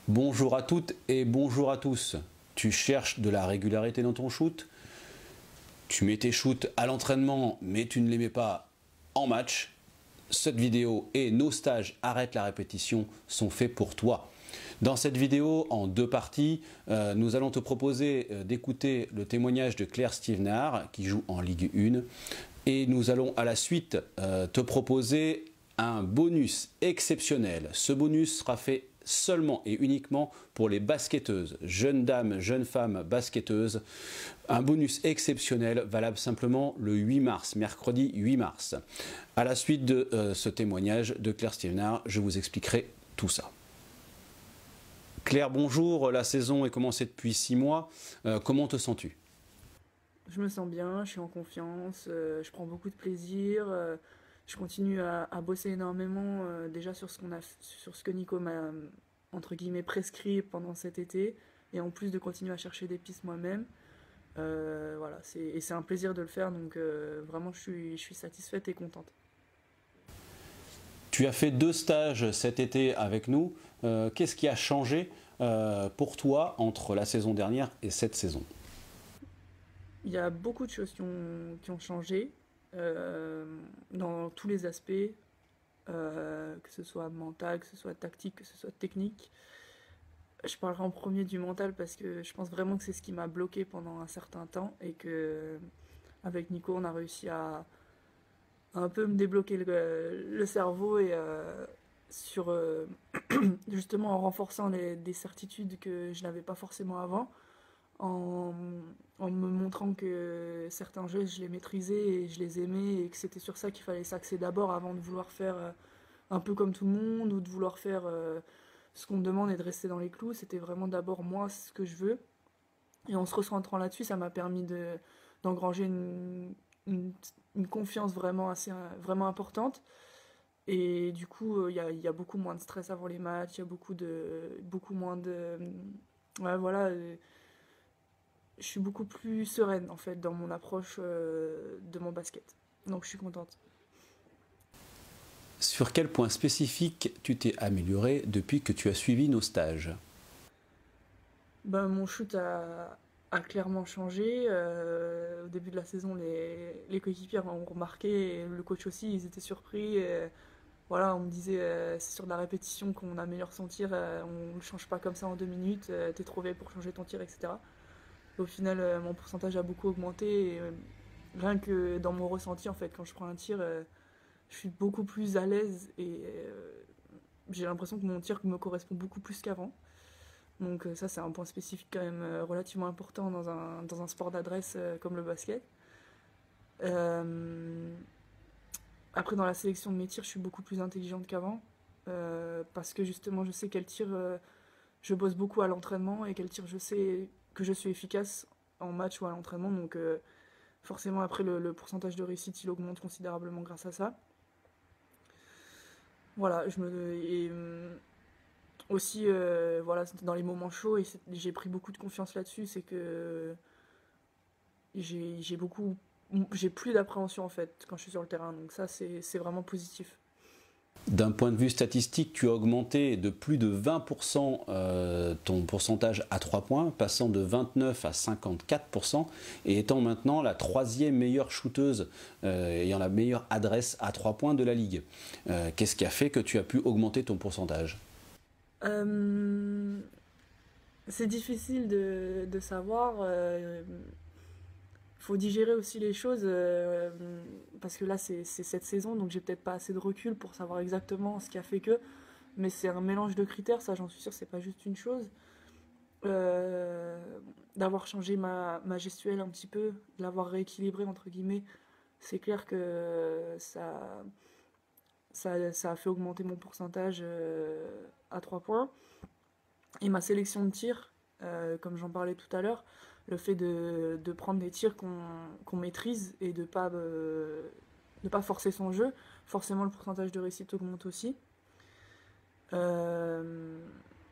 Bonjour à toutes et bonjour à tous. Tu cherches de la régularité dans ton shoot? Tu mets tes shoots à l'entraînement mais tu ne les mets pas en match? Cette vidéo et nos stages Arrête la répétition sont faits pour toi. Dans cette vidéo, en deux parties, nous allons te proposer d'écouter le témoignage de Claire Stevenard qui joue en Ligue 1 et nous allons à la suite te proposer un bonus exceptionnel. Ce bonus sera fait seulement et uniquement pour les basketteuses, jeunes dames, jeunes femmes basketteuses. Un bonus exceptionnel valable simplement le 8 mars, mercredi 8 mars. À la suite de ce témoignage de Claire Stevenard, je vous expliquerai tout ça. Claire, bonjour. La saison est commencée depuis 6 mois. Comment te sens-tu? Je me sens bien, je suis en confiance, je prends beaucoup de plaisir, je continue à bosser énormément déjà sur sur ce que Nico m'a entre guillemets prescrit pendant cet été, et en plus de continuer à chercher des pistes moi-même. Voilà, c'est un plaisir de le faire, donc vraiment je suis satisfaite et contente. Tu as fait 2 stages cet été avec nous. Qu'est-ce qui a changé pour toi entre la saison dernière et cette saison? Il y a beaucoup de choses qui ont changé dans tous les aspects, que ce soit mental, que ce soit tactique, que ce soit technique. Je parlerai en premier du mental parce que je pense vraiment que c'est ce qui m'a bloqué pendant un certain temps, et que avec Nico on a réussi à un peu me débloquer le cerveau, et sur justement en renforçant des certitudes que je n'avais pas forcément avant, en, en me montrant que certains jeux je les maîtrisais et je les aimais, et que c'était sur ça qu'il fallait s'axer d'abord avant de vouloir faire un peu comme tout le monde, ou de vouloir faire ce qu'on me demande et de rester dans les clous. C'était vraiment d'abord moi ce que je veux, et en se recentrant là-dessus ça m'a permis d'engranger une, une confiance vraiment vraiment importante. Et du coup il y a beaucoup moins de stress avant les matchs, il y a beaucoup moins de ouais, voilà, je suis beaucoup plus sereine en fait dans mon approche de mon basket. Donc je suis contente. Sur quel point spécifique tu t'es amélioré depuis que tu as suivi nos stages? Ben, mon shoot a clairement changé. Au début de la saison, les coéquipiers ont remarqué, et le coach aussi, ils étaient surpris. Et, voilà, on me disait c'est sur de la répétition qu'on améliore son tir, on ne change pas comme ça en 2 minutes, t'es trop vieille pour changer ton tir, etc. Au final, mon pourcentage a beaucoup augmenté. Et, rien que dans mon ressenti, en fait, quand je prends un tir, je suis beaucoup plus à l'aise, et j'ai l'impression que mon tir me correspond beaucoup plus qu'avant. Donc ça, c'est un point spécifique quand même relativement important dans un sport d'adresse comme le basket. Euh, Après, dans la sélection de mes tirs, je suis beaucoup plus intelligente qu'avant, parce que justement, je sais quel tir je bosse beaucoup à l'entraînement, et quel tir je sais que je suis efficace en match ou à l'entraînement. Donc forcément, après, le pourcentage de réussite, il augmente considérablement grâce à ça. Voilà, aussi, voilà, dans les moments chauds, et j'ai pris beaucoup de confiance là-dessus, c'est que j'ai beaucoup, j'ai plus d'appréhension en fait quand je suis sur le terrain, donc ça c'est vraiment positif. D'un point de vue statistique, tu as augmenté de plus de 20% ton pourcentage à 3 points, passant de 29 à 54%, et étant maintenant la 3e meilleure shooteuse, ayant la meilleure adresse à 3 points de la ligue. Qu'est-ce qui a fait que tu as pu augmenter ton pourcentage? Euh, c'est difficile de savoir. Faut digérer aussi les choses, parce que là c'est cette saison, donc j'ai peut-être pas assez de recul pour savoir exactement ce qui a fait que. Mais c'est un mélange de critères, ça j'en suis sûre, c'est pas juste une chose. Euh, D'avoir changé ma gestuelle un petit peu, de l'avoir rééquilibré entre guillemets, c'est clair que ça a fait augmenter mon pourcentage à 3 points. Et ma sélection de tirs, comme j'en parlais tout à l'heure, le fait de prendre des tirs qu'on maîtrise, et de pas forcer son jeu, forcément le pourcentage de réussite augmente aussi. Euh,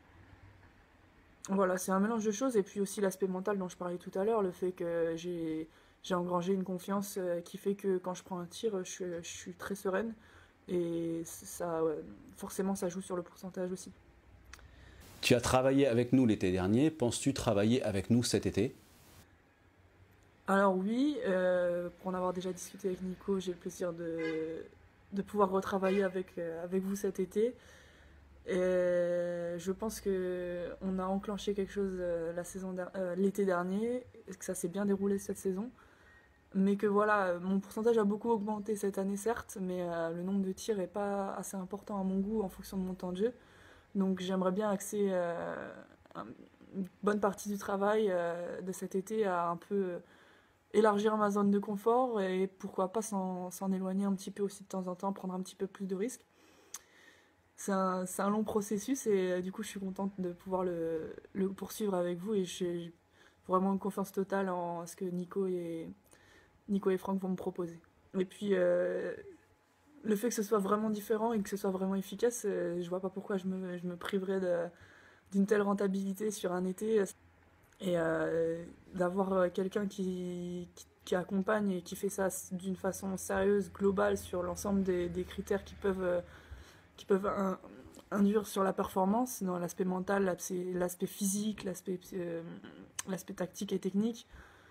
voilà, c'est un mélange de choses, et puis aussi l'aspect mental dont je parlais tout à l'heure, le fait que j'ai engrangé une confiance qui fait que quand je prends un tir, je suis très sereine, et ça, ouais, forcément ça joue sur le pourcentage aussi. Tu as travaillé avec nous l'été dernier, penses-tu travailler avec nous cet été? Alors oui, pour en avoir déjà discuté avec Nico, j'ai le plaisir de pouvoir retravailler avec vous cet été. Et je pense que on a enclenché quelque chose l'été dernier, et que ça s'est bien déroulé cette saison. Mais que voilà, mon pourcentage a beaucoup augmenté cette année certes, mais le nombre de tirs est pas assez important à mon goût en fonction de mon temps de jeu. Donc j'aimerais bien axer une bonne partie du travail de cet été à un peu élargir ma zone de confort et pourquoi pas s'en éloigner un petit peu aussi de temps en temps, prendre un petit peu plus de risques. C'est un long processus et du coup je suis contente de pouvoir le poursuivre avec vous et j'ai vraiment une confiance totale en ce que Nico et Franck vont me proposer. Et puis le fait que ce soit vraiment différent et que ce soit vraiment efficace, je vois pas pourquoi je me priverais d'une telle rentabilité sur un été et d'avoir quelqu'un qui accompagne et qui fait ça d'une façon sérieuse, globale sur l'ensemble des critères qui peuvent induire sur la performance, dans l'aspect mental, l'aspect physique, l'aspect tactique et technique.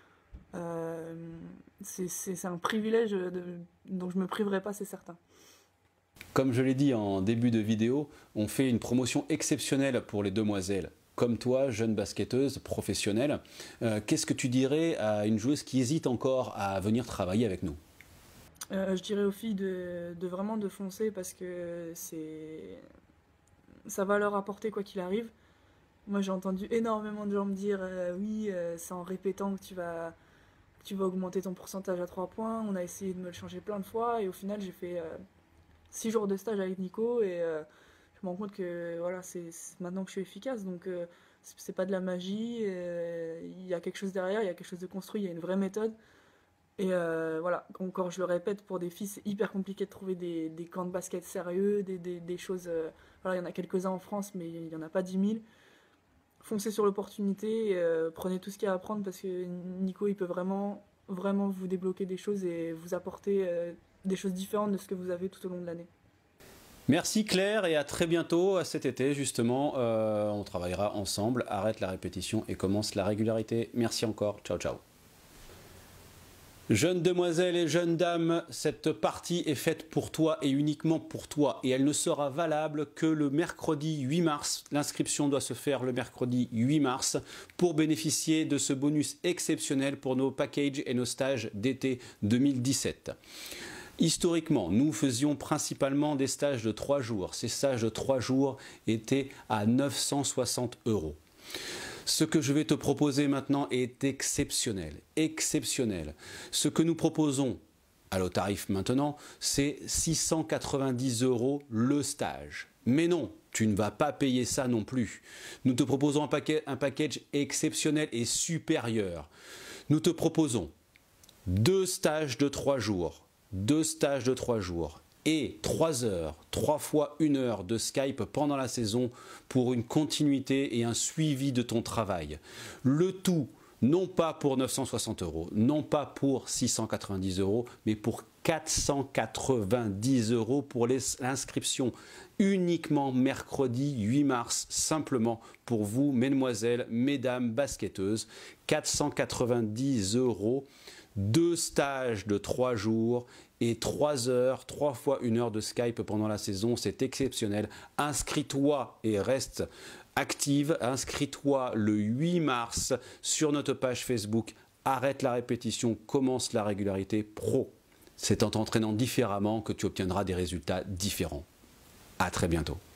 C'est un privilège dont je me priverai pas, c'est certain. Comme je l'ai dit en début de vidéo, on fait une promotion exceptionnelle pour les demoiselles. Comme toi, jeune basketteuse professionnelle, qu'est-ce que tu dirais à une joueuse qui hésite encore à venir travailler avec nous? Je dirais aux filles vraiment de foncer parce que ça va leur apporter quoi qu'il arrive. Moi j'ai entendu énormément de gens me dire oui, c'est en répétant que tu vas augmenter ton pourcentage à 3 points. On a essayé de me le changer plein de fois et au final j'ai fait 6 jours de stage avec Nico et je me rends compte que voilà, c'est maintenant que je suis efficace, donc c'est pas de la magie, il y a quelque chose derrière, il y a quelque chose de construit, il y a une vraie méthode. Et voilà, encore je le répète, pour des filles c'est hyper compliqué de trouver des camps de basket sérieux, des choses, voilà, il y en a quelques-uns en France mais il n'y en a pas 10 000. Foncez sur l'opportunité, prenez tout ce qu'il y a à apprendre parce que Nico il peut vraiment vous débloquer des choses et vous apporter des choses différentes de ce que vous avez tout au long de l'année. Merci Claire et à très bientôt cet été justement, on travaillera ensemble, arrête la répétition et commence la régularité. Merci encore, ciao ciao. Jeunes demoiselles et jeunes dames, cette partie est faite pour toi et uniquement pour toi et elle ne sera valable que le mercredi 8 mars. L'inscription doit se faire le mercredi 8 mars pour bénéficier de ce bonus exceptionnel pour nos packages et nos stages d'été 2017. Historiquement, nous faisions principalement des stages de 3 jours. Ces stages de 3 jours étaient à 960 €. Ce que je vais te proposer maintenant est exceptionnel, exceptionnel. Ce que nous proposons à le tarif maintenant, c'est 690 € le stage. Mais non, tu ne vas pas payer ça non plus. Nous te proposons un package exceptionnel et supérieur. Nous te proposons 2 stages de 3 jours. 2 stages de 3 jours et 3 heures, 3 fois 1 heure de Skype pendant la saison pour une continuité et un suivi de ton travail. Le tout, non pas pour 960 €, non pas pour 690 €, mais pour 490 € pour l'inscription uniquement mercredi 8 mars, simplement pour vous, mesdemoiselles, mesdames basketteuses. 490 €, 2 stages de 3 jours et 3 heures, 3 fois 1 heure de Skype pendant la saison, c'est exceptionnel. Inscris-toi et reste active, inscris-toi le 8 mars sur notre page Facebook. Arrête la répétition, commence la régularité pro. C'est en t'entraînant différemment que tu obtiendras des résultats différents. À très bientôt.